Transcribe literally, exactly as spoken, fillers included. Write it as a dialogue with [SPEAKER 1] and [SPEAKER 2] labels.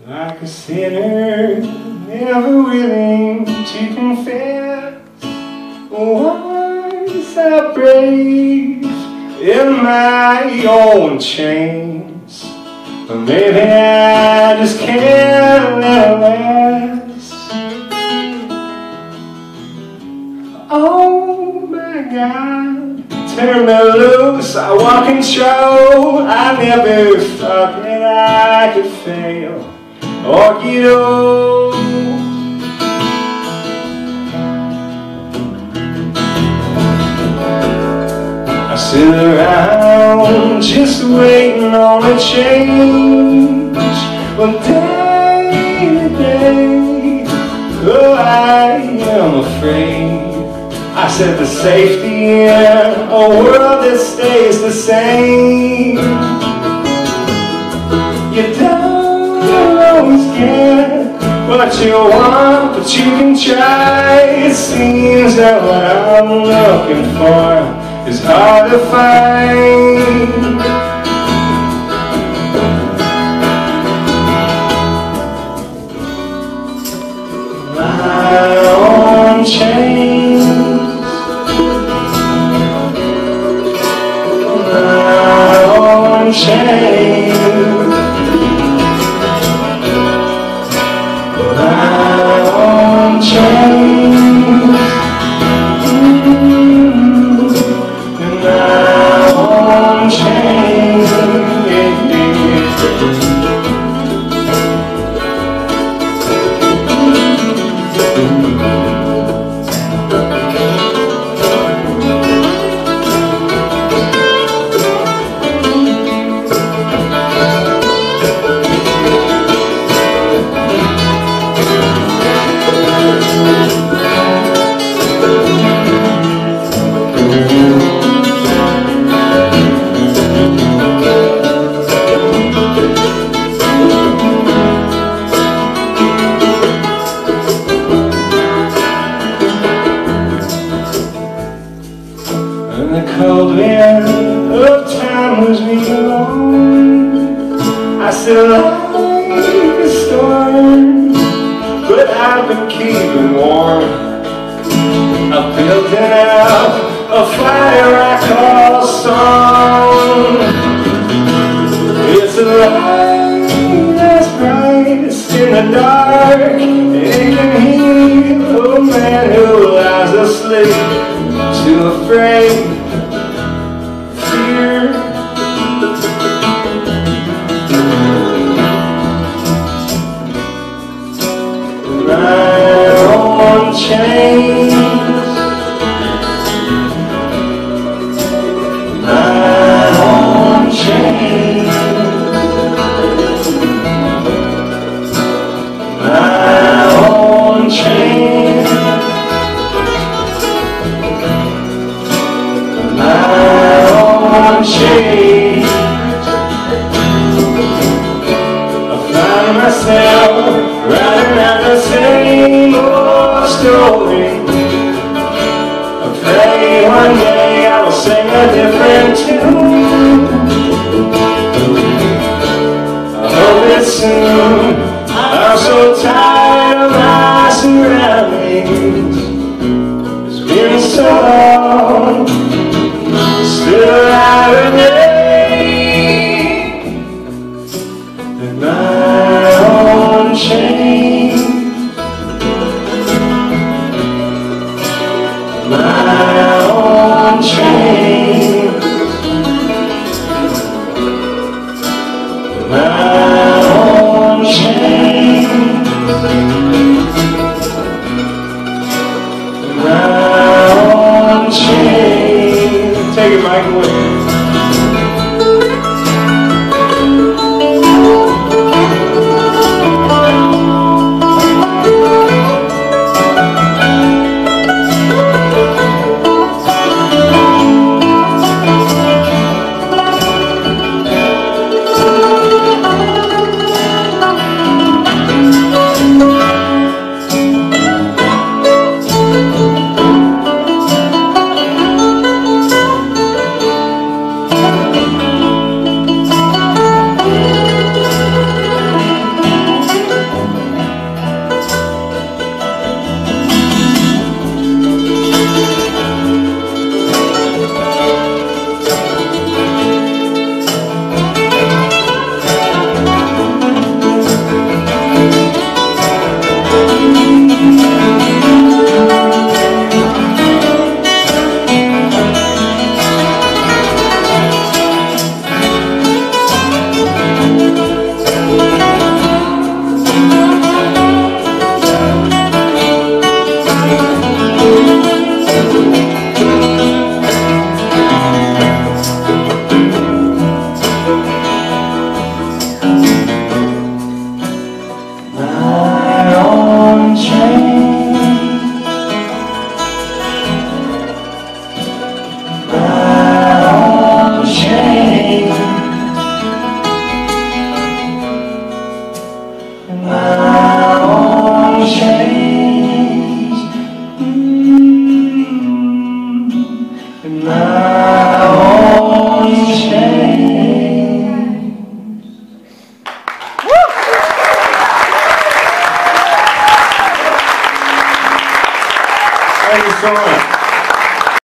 [SPEAKER 1] Like a sinner, never willing to confess. Once I brave in my own chains, but maybe I just can't let it last. Oh my God, turn me loose, I want control. I never thought that I could fail or get old. I sit around just waiting on a change. Well, day to day, oh, I am afraid. I said the safety in a world that stays the same. You don't always get what you want, but you can try. It seems that what I'm looking for is hard to find. My own chains, my own chains. Cold wind of time was me alone. I still like a storm, but I've been keeping warm. I've built up a fire I call song. It's a light that's brightest in the dark. It can heal a man who lies asleep, too afraid. My own chains, my own chains, my own chains, my own chains. I find myself running out the same old story. I pray one day I will sing a different tune. I hope it's soon. I'm so tired of my surroundings. It's been so long, still I remain. And my own chains, my own chains, my own so much.